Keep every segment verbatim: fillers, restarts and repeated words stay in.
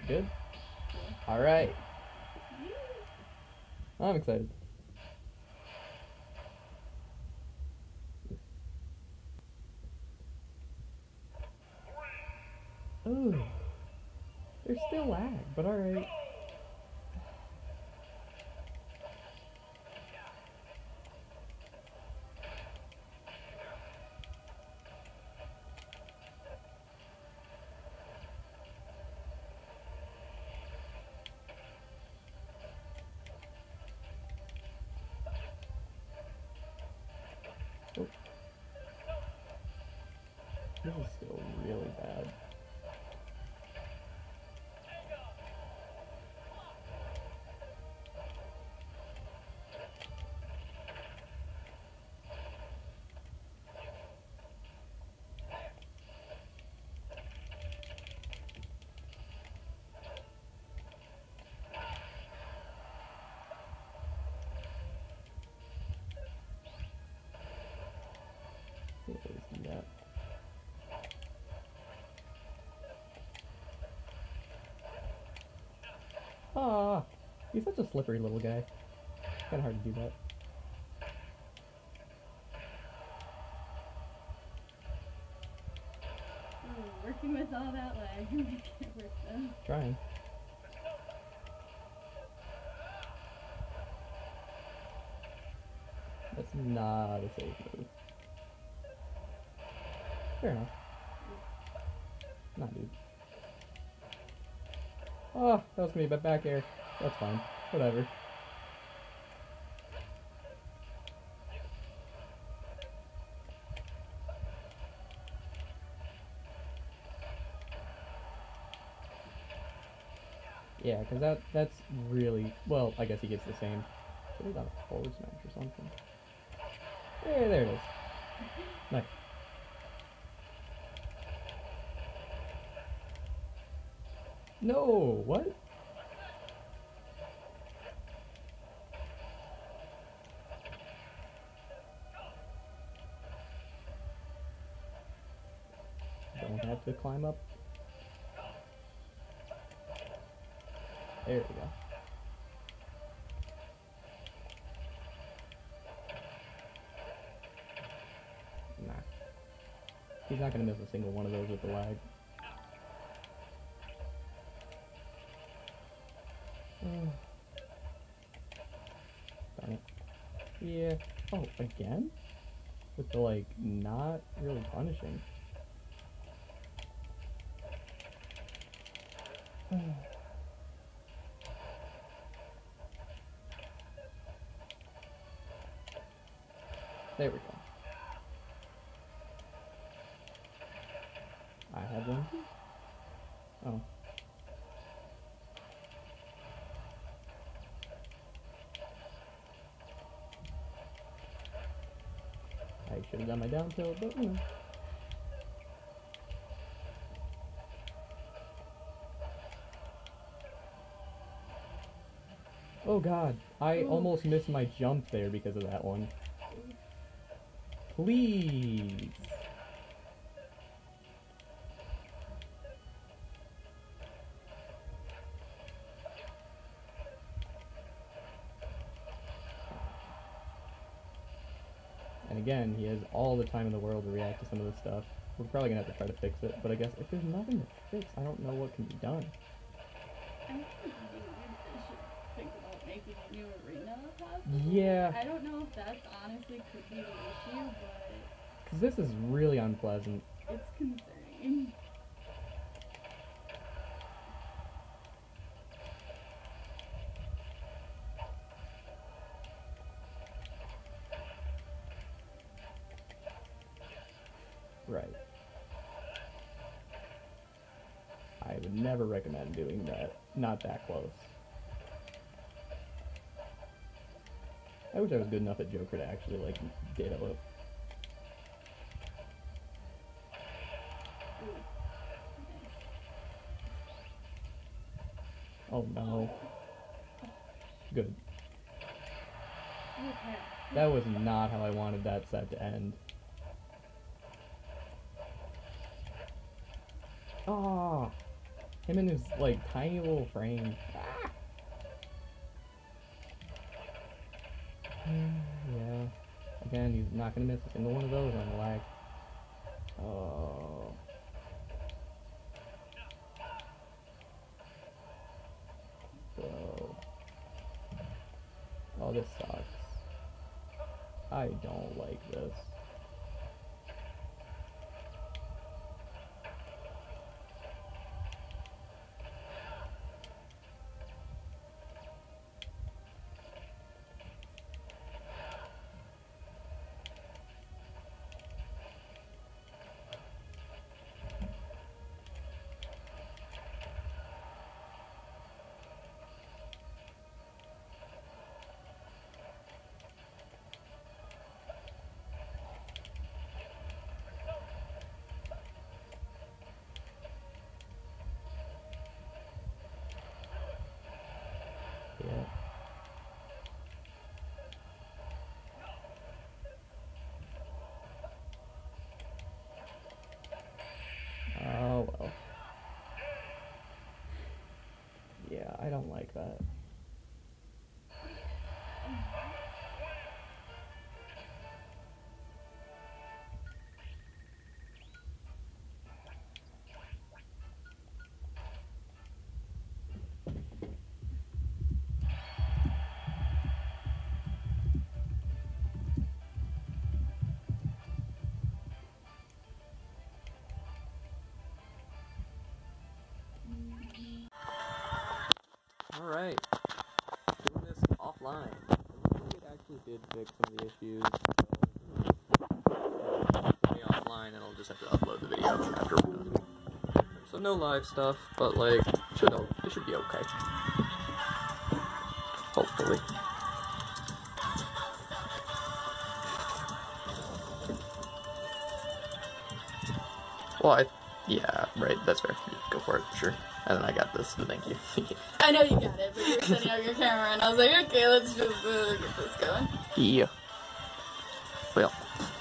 Good? Alright. I'm excited. Oh. There's still lag, but alright. Oh. This is still really bad. That. Ah, he's such a slippery little guy. Kind of hard to do that. Ooh, working with all that lag, make it work though. Trying. That's not a safe move. Fair enough. Nah, dude. Oh, that was gonna be a back air. That's fine. Whatever. Yeah, because that, that's really... Well, I guess he gets the same. Should have done a forward smash or something. Hey, there it is. Nice. No, what? Don't have to climb up. There we go. Nah. He's not gonna miss a single one of those with the lag. Oh. Darn it. Yeah. Oh, again? With the, like, not really punishing. There we go. I have one. Oh. I should have done my down tilt, but you know. Oh god, I Ooh. almost missed my jump there because of that one. Please. And again, he has all the time in the world to react to some of this stuff. We're probably gonna have to try to fix it, but I guess if there's nothing to fix, I don't know what can be done. I think they should think about making a new arena possibly. Yeah. I don't know if that's honestly could be the issue, but... Because this is really unpleasant. It's concerning. Right. I would never recommend doing that. Not that close. I wish I was good enough at Joker to actually, like, ditto it. Oh no. Good. Okay. That was not how I wanted that set to end. Oh. Him and his, like, tiny little frame. Ah! Yeah. Again, he's not gonna miss a single one of those on the lag. Oh. Bro. Oh, this sucks. I don't like this. Yeah. Oh, well. Yeah, I don't like that. Alright. Doing this offline. It actually did fix some of the issues. So stay offline and I'll just have to upload the video after we're done. So no live stuff, but like, should it should be okay. Hopefully. Well, I, yeah, right, that's fair. Go for it, sure. And then I got this, so thank you. I know you got it, but you were setting up your camera, and I was like, okay, let's just uh, get this going. Yeah. Well.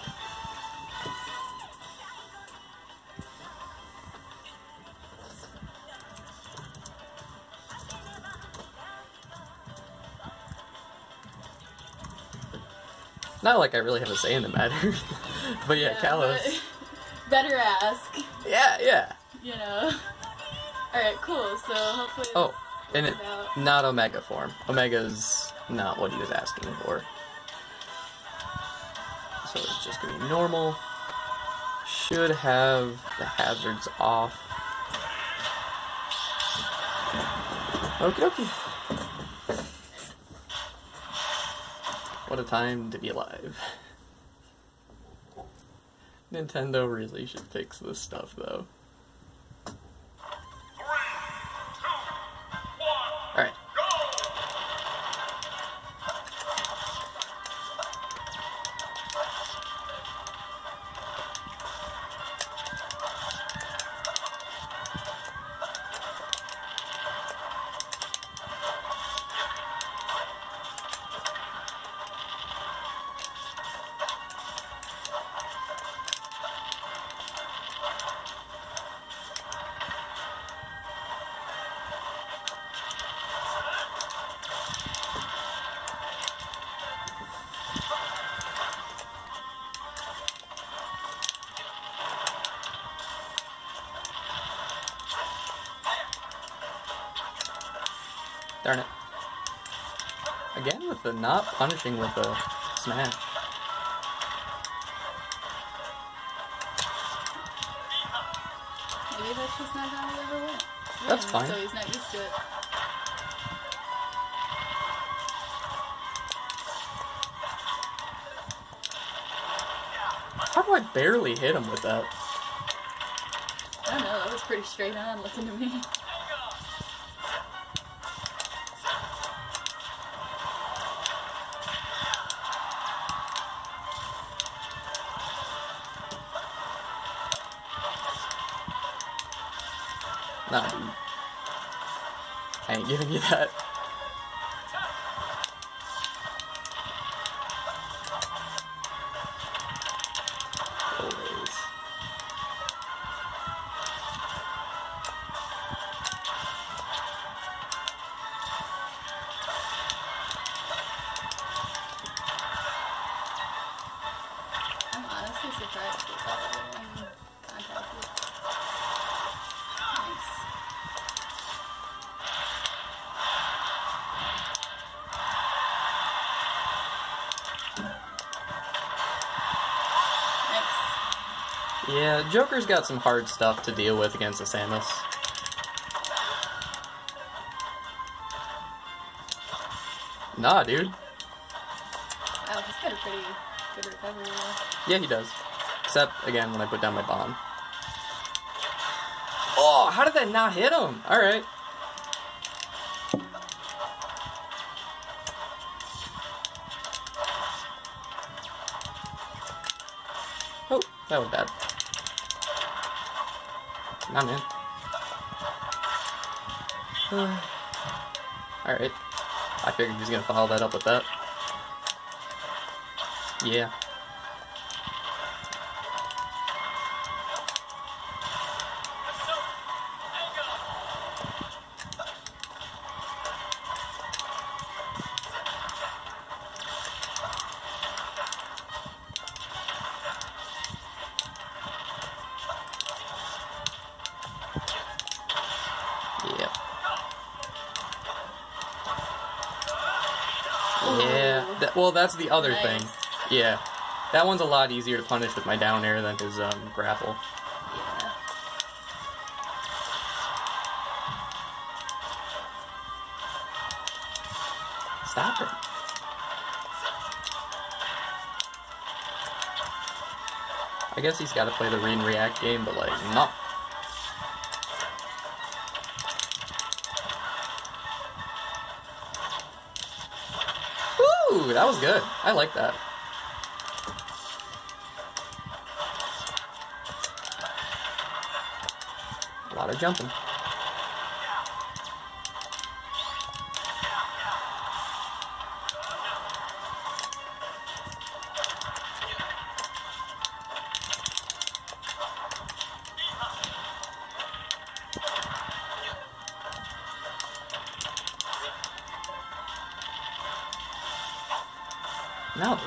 Not like I really have a say in the matter. But yeah, yeah Kalos. But better ask. Yeah, yeah. You know. Alright, cool, so hopefully Oh, and it, out. not Omega form. Omega's not what he was asking for. So it's just gonna be normal. Should have the hazards off. Okie dokie. What a time to be alive. Nintendo really should fix this stuff, though. Alright. Darn it. Again with the not punishing with the smash. Maybe that's just not how he ever went. That's fine. So he's not used to it. How do I barely hit him with that? I don't know, that was pretty straight on looking to me. Nah, dude. I ain't giving you that. Always. Yeah, Joker's got some hard stuff to deal with against the Samus. Nah, dude. Wow, he's got a pretty good recovery though. Yeah, he does. Except, again, when I put down my bomb. Oh, how did that not hit him? Alright. Oh, that was bad. Nah, man. Uh, Alright. I figured he was gonna follow that up with that. Yeah. Yeah. Yeah. That, well, that's the other Nice. thing. Yeah. That one's a lot easier to punish with my down air than his um, grapple. Yeah. Stop it. I guess he's got to play the read and react game, but like, no. Woo! That was good. I like that. A lot of jumping. No.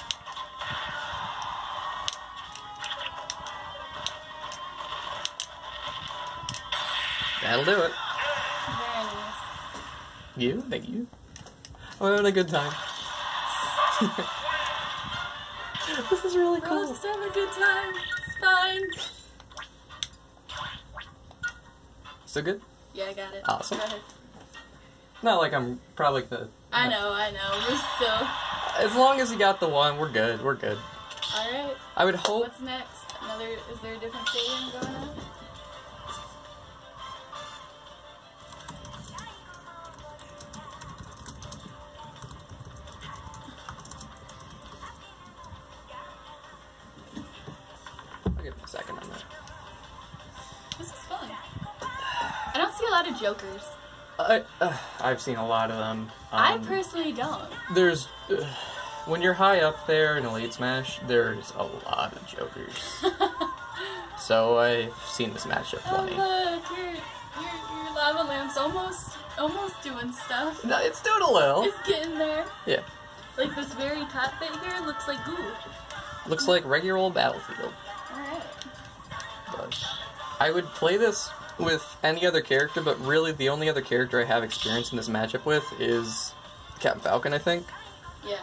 That'll do it. Very nice. You? Thank you. I'm having a good time. This is really We're cool. all just having a good time. It's fine. So good? Yeah, I got it. Awesome. Go ahead. Not like I'm probably the... I know, I know. We're still... As long as you got the one, we're good. We're good. Alright. I would hope... What's next? Another... Is there a different stadium going on? I'll give it a second on that. This is fun. I don't see a lot of Jokers. I, uh, I've seen a lot of them. I Um, personally don't. There's... Uh, when you're high up there in Elite Smash, there's a lot of Jokers. So I've seen this matchup Oh plenty. look, your, your, your lava lamp's almost, almost doing stuff. No, it's doing a little. It's getting there. Yeah. Like this very top bit here looks like goo. Looks like regular old Battlefield. Alright. But I would play this with any other character, but really the only other character I have experience in this matchup with is Captain Falcon, I think. Yeah.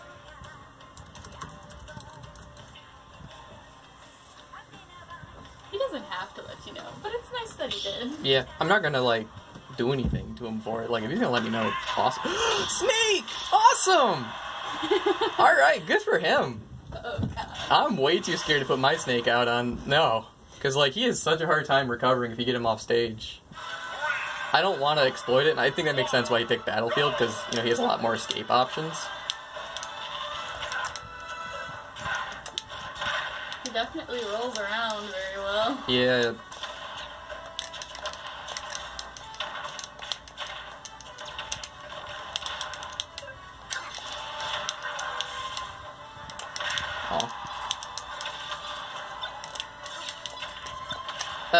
He doesn't have to let you know, but it's nice that he did. Yeah, I'm not gonna, like, do anything to him for it. Like, if he's gonna let me know, awesome. Snake! Awesome! Alright, good for him. Oh god. I'm way too scared to put my Snake out on... No. Because, like, he has such a hard time recovering if you get him off stage. I don't want to exploit it, and I think that makes sense why he picked Battlefield, because, you know, he has a lot more escape options. He definitely rolls around very well. Yeah. Oh. Uh.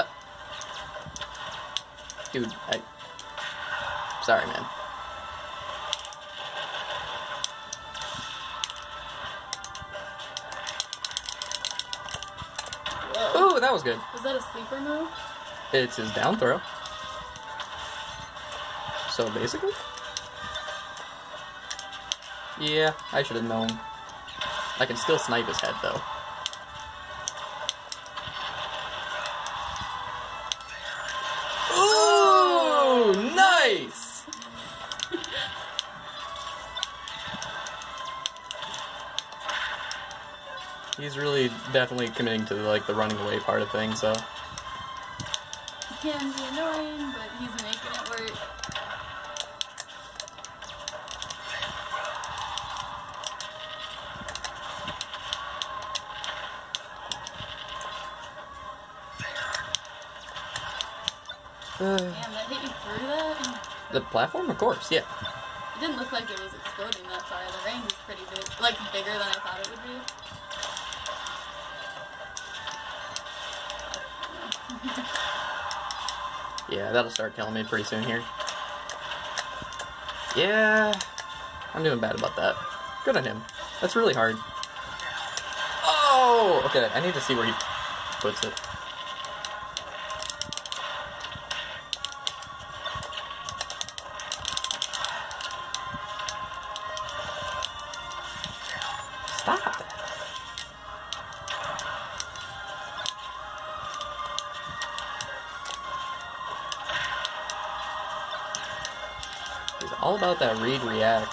Dude, I... Sorry, man. Whoa. Ooh, that was good. Was that a sleeper move? It's his down throw. So basically... Yeah, I should have known. I can still snipe his head, though. he's really definitely committing to like the running away part of things, so. He can be annoying, but he's making it work. Uh, Damn, that hit you through that? the platform, of course, yeah. It didn't look like it was exploding that far. The range is pretty big. Like, bigger than I thought it would be. Yeah, that'll start killing me pretty soon here. Yeah, I'm doing bad about that. Good on him. That's really hard. Oh! Okay, I need to see where he puts it. Stop! It's all about that read react.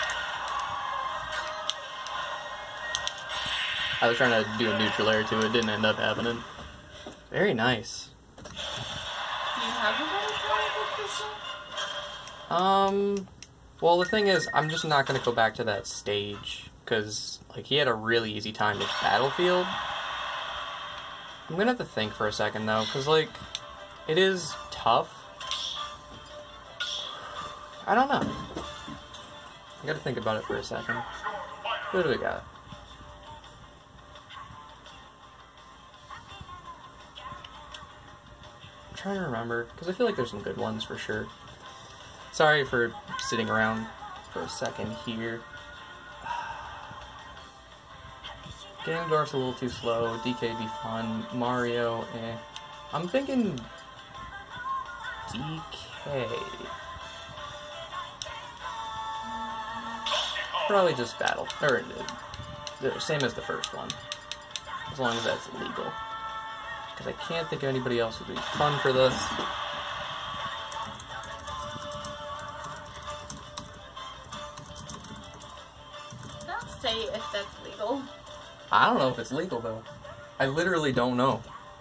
I was trying to do a neutral air to it, didn't end up happening. Very nice. Do you have a better product with this one? Um, well, the thing is, I'm just not going to go back to that stage, because, like, he had a really easy time with Battlefield. I'm going to have to think for a second, though, because, like, it is tough. I don't know. I got to think about it for a second. What do we got? I'm trying to remember, because I feel like there's some good ones for sure. Sorry for sitting around for a second here. Ganondorf's a little too slow. D K'd be fun. Mario, eh. I'm thinking D K. Probably just battle. Or, uh, same as the first one. As long as that's legal. Because I can't think of anybody else who'd be fun for this. Don't say if that's legal. I don't know if it's legal, though. I literally don't know.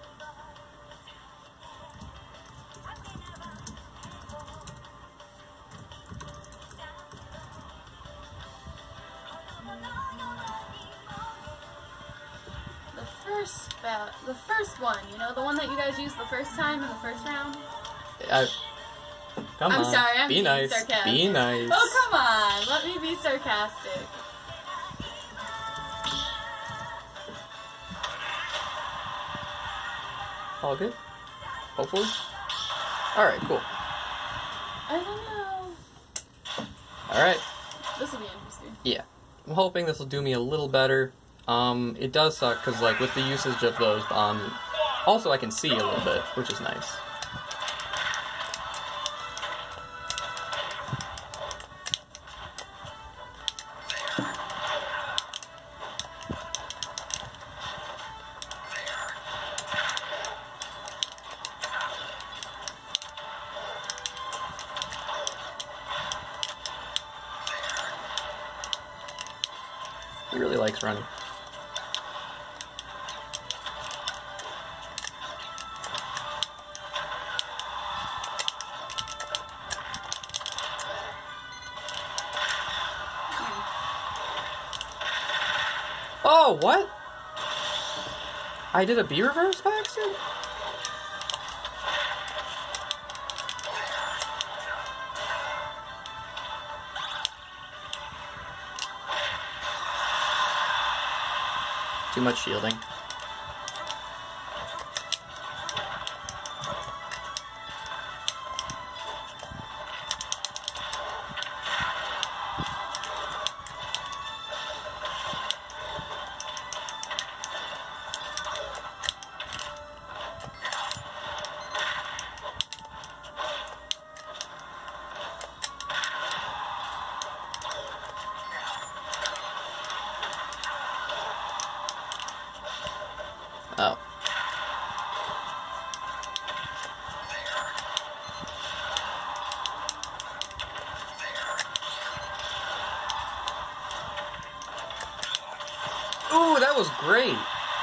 The first one, you know, the one that you guys used the first time in the first round? I, come I'm on. sorry, I'm be being nice. sarcastic. Be nice. Oh, come on. Let me be sarcastic. All good? Hopefully? Alright, cool. I don't know. Alright. This will be interesting. Yeah. I'm hoping this will do me a little better. Um, it does suck, because, like, with the usage of those bombs, also I can see a little bit, which is nice. He really likes running. Oh, what? I did a B reverse by accident? Too much shielding. That was great.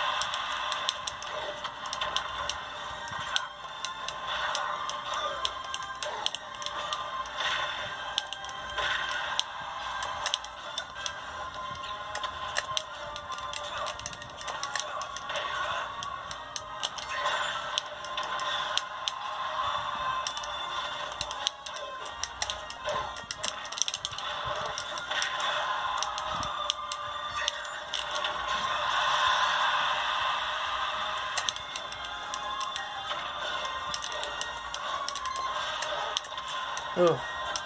Ugh.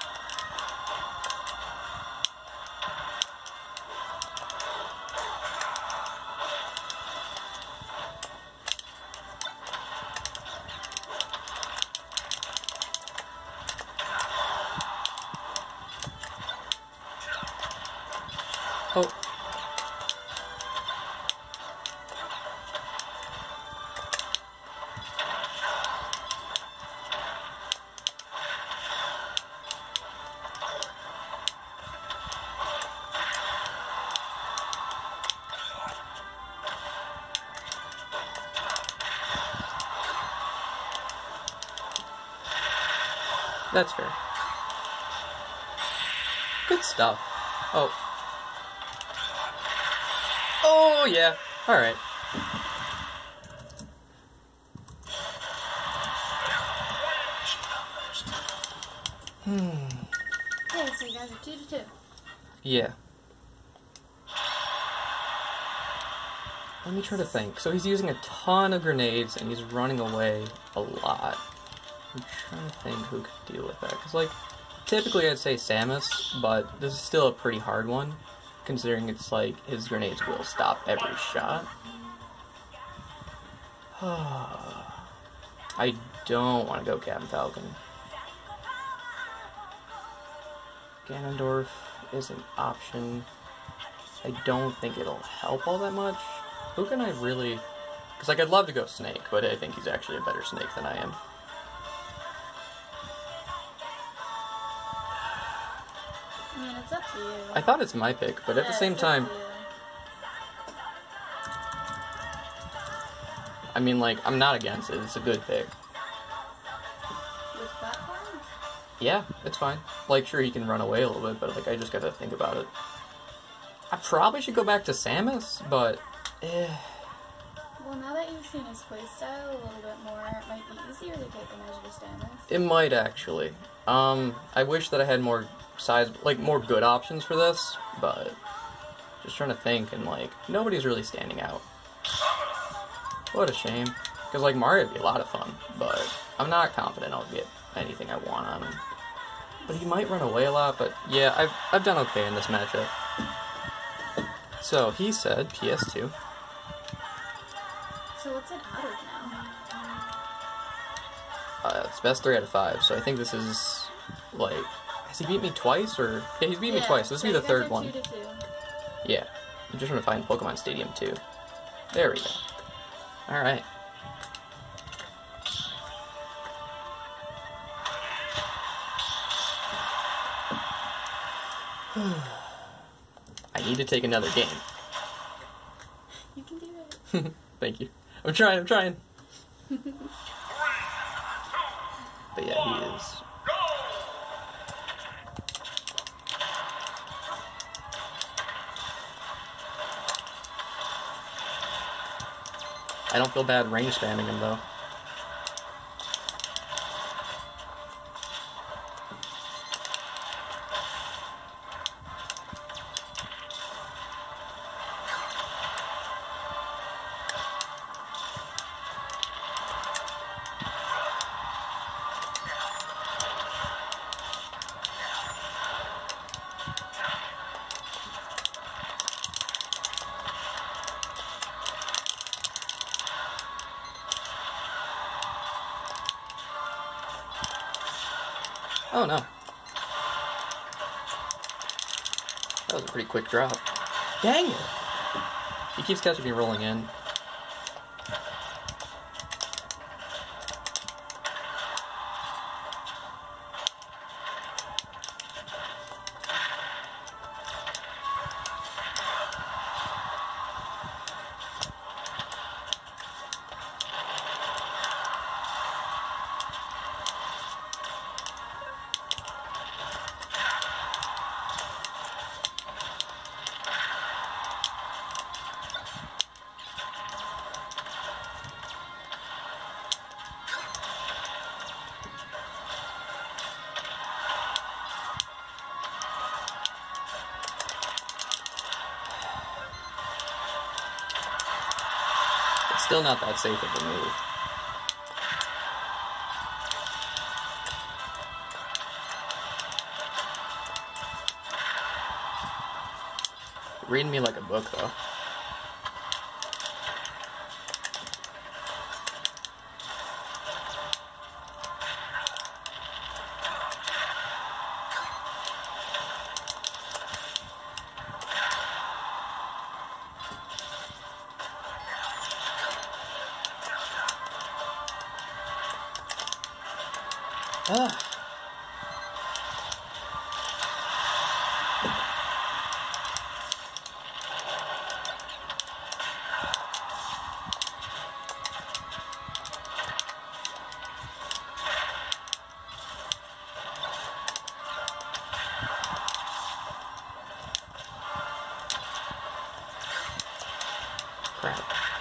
Oh. That's fair. Good stuff. Oh. Oh, yeah. Alright. Hmm. Okay, so you guys are two to two. Yeah. Let me try to think. So he's using a ton of grenades and he's running away a lot. I'm trying to think who could deal with that. Because, like, typically I'd say Samus, but this is still a pretty hard one, considering it's like his grenades will stop every shot. I don't want to go Captain Falcon. Ganondorf is an option. I don't think it'll help all that much. Who can I really... Because, like, I'd love to go Snake, but I think he's actually a better Snake than I am. I mean, it's up to you. I thought it's my pick, but yeah, at the same it's time... up to you. I mean, like, I'm not against it. It's a good pick. With platforms? Yeah, it's fine. Like, sure, he can run away a little bit, but, like, I just gotta think about it. I probably should go back to Samus, but... Eh. Well, now that you've seen his playstyle a little bit more, it might be easier to take a measure to Samus. It might, actually. Um, I wish that I had more size, like, more good options for this, but... Just trying to think, and, like, nobody's really standing out. What a shame. Because, like, Mario would be a lot of fun, but I'm not confident I'll get anything I want on him. But he might run away a lot, but yeah, I've, I've done okay in this matchup. So, he said P S two. So what's it out of now? Uh, it's best three out of five, so I think this is, like... Has he beat me twice, or... Yeah, he's beat yeah, me twice, so this so will be you the guys third are one. Two to two. Yeah. I'm just trying to find Pokemon Stadium two. There we go. Alright. I need to take another game. You can do it. Thank you. I'm trying, I'm trying. But yeah, he is. I don't feel bad range spamming him though. Oh no. That was a pretty quick drop. Dang it! He keeps catching me rolling in. Still not that safe of a move. Reading me like a book, though. Ah. Crap.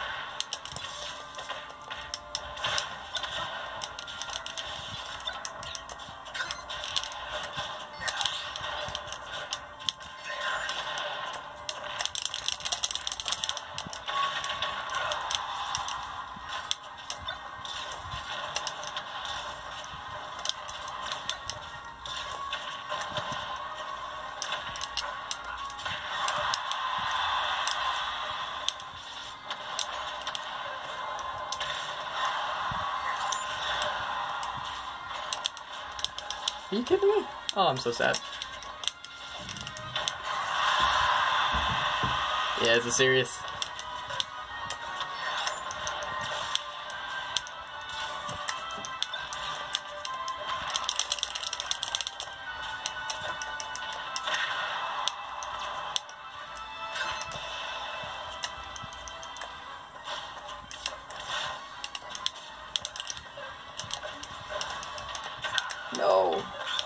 Are you kidding me? Oh, I'm so sad. Yeah, is it serious? No.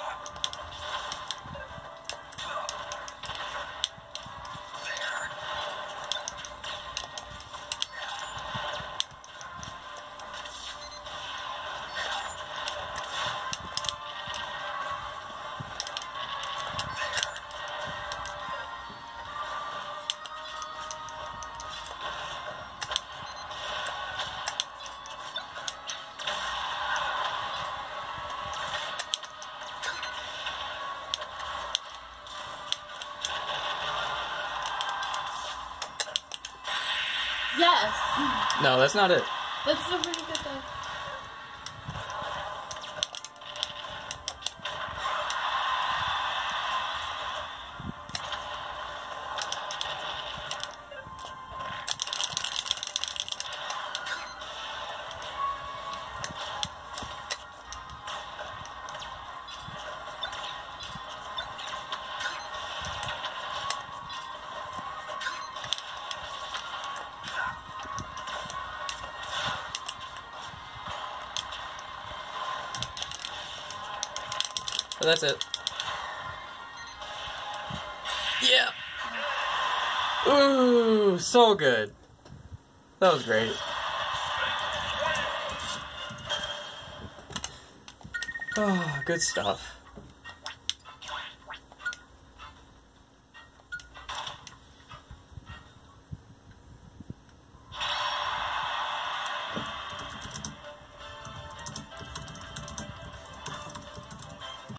Yes! No, that's not it. That's a pretty good thing. But that's it. Yeah. Ooh, so good. That was great. Oh, good stuff.